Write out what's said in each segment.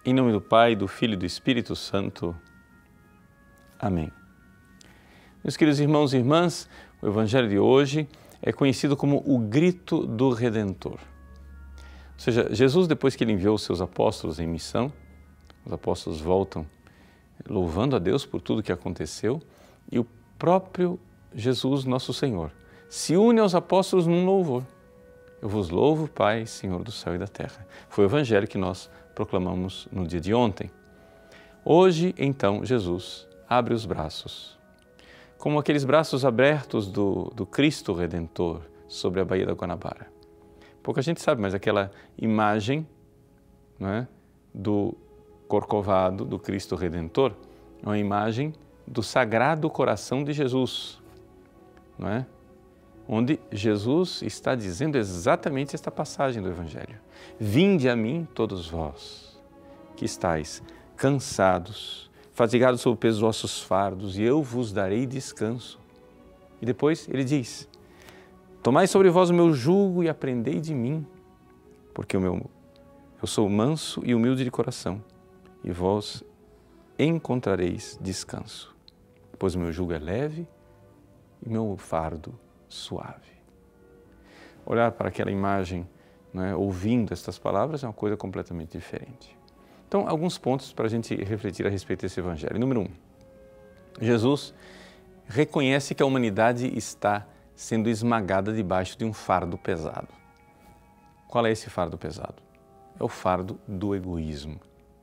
Em nome do Pai, do Filho e do Espírito Santo. Amém. Meus queridos irmãos e irmãs, o Evangelho de hoje é conhecido como o grito do Redentor. Ou seja, Jesus, depois que ele enviou os seus apóstolos em missão, os apóstolos voltam louvando a Deus por tudo que aconteceu e o próprio Jesus, nosso Senhor, se une aos apóstolos num louvor. Eu vos louvo, Pai, Senhor do céu e da terra. Foi o Evangelho que nós proclamamos no dia de ontem. Hoje, então, Jesus abre os braços, como aqueles braços abertos do Cristo Redentor sobre a Baía da Guanabara. Pouca gente sabe, mas aquela imagem, não é, do Corcovado, do Cristo Redentor, é uma imagem do Sagrado Coração de Jesus, não é? Onde Jesus está dizendo exatamente esta passagem do Evangelho. Vinde a mim, todos vós, que estáis cansados, fatigados sob o peso dos vossos fardos, e eu vos darei descanso. E depois ele diz, tomai sobre vós o meu jugo e aprendei de mim, porque eu sou manso e humilde de coração, e vós encontrareis descanso, pois o meu jugo é leve e meu fardo suave. Olhar para aquela imagem, né, ouvindo estas palavras, é uma coisa completamente diferente. Então, alguns pontos para a gente refletir a respeito desse Evangelho. Número 1, Jesus reconhece que a humanidade está sendo esmagada debaixo de um fardo pesado. Qual é esse fardo pesado? É o fardo do egoísmo.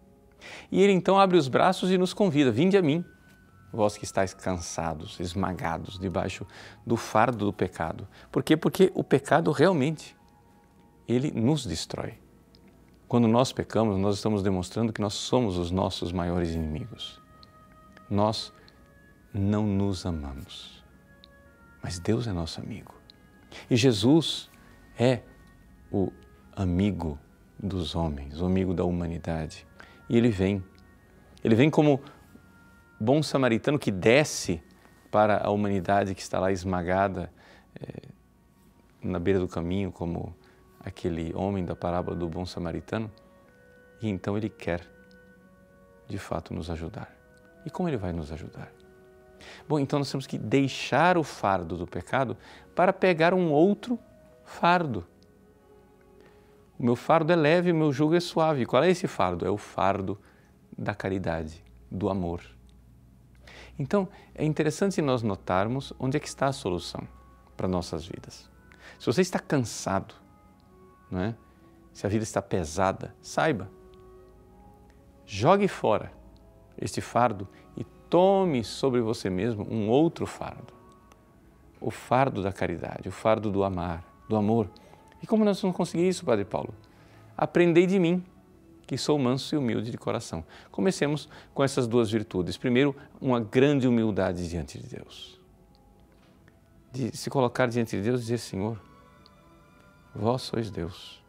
E ele então abre os braços e nos convida, vinde a mim, vós que estáis cansados, esmagados debaixo do fardo do pecado. Por quê? Porque o pecado realmente, ele nos destrói. Quando nós pecamos, nós estamos demonstrando que nós somos os nossos maiores inimigos. Nós não nos amamos, mas Deus é nosso amigo. E Jesus é o amigo dos homens, o amigo da humanidade. E ele vem como bom samaritano que desce para a humanidade que está lá esmagada na beira do caminho, como aquele homem da parábola do bom samaritano, e então ele quer, de fato, nos ajudar. E como ele vai nos ajudar? Bom, então nós temos que deixar o fardo do pecado para pegar um outro fardo. O meu fardo é leve, o meu jugo é suave. Qual é esse fardo? É o fardo da caridade, do amor. Então, é interessante nós notarmos onde é que está a solução para nossas vidas. Se você está cansado, não é? Se a vida está pesada, saiba, jogue fora este fardo e tome sobre você mesmo um outro fardo. O fardo da caridade, o fardo do amar, do amor. E como nós vamos conseguir isso, Padre Paulo? Aprendei de mim, que sou manso e humilde de coração. Comecemos com essas duas virtudes. Primeiro, uma grande humildade diante de Deus. De se colocar diante de Deus e dizer, Senhor, vós sois Deus.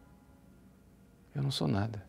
Eu não sou nada.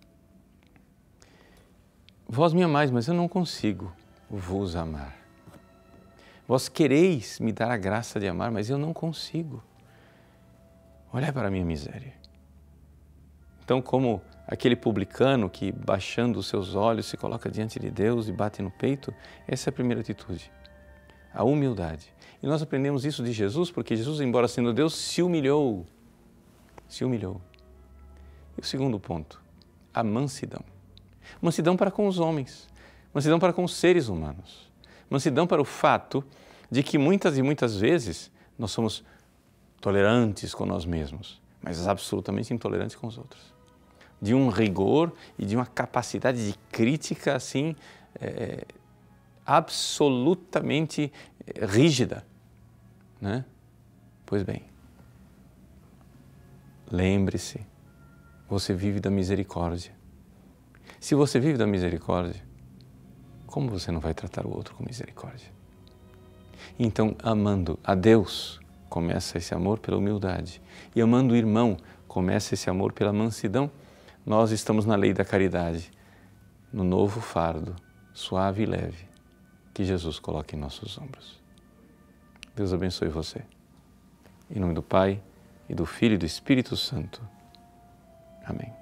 Vós me amais, mas eu não consigo vos amar. Vós quereis me dar a graça de amar, mas eu não consigo. Olhai para a minha miséria. Então, como aquele publicano que, baixando os seus olhos, se coloca diante de Deus e bate no peito, essa é a primeira atitude, a humildade. E nós aprendemos isso de Jesus, porque Jesus, embora sendo Deus, se humilhou. Se humilhou. E o segundo ponto, a mansidão. Mansidão para com os homens, mansidão para com os seres humanos, mansidão para o fato de que muitas e muitas vezes nós somos tolerantes com nós mesmos, mas absolutamente intolerantes com os outros. De um rigor e de uma capacidade de crítica assim, absolutamente rígida, né? Pois bem, lembre-se, você vive da misericórdia. Se você vive da misericórdia, como você não vai tratar o outro com misericórdia? Então, amando a Deus, começa esse amor pela humildade. E amando o irmão, começa esse amor pela mansidão. Nós estamos na lei da caridade, no novo fardo, suave e leve, que Jesus coloca em nossos ombros. Deus abençoe você. Em nome do Pai, e do Filho e do Espírito Santo. Amém.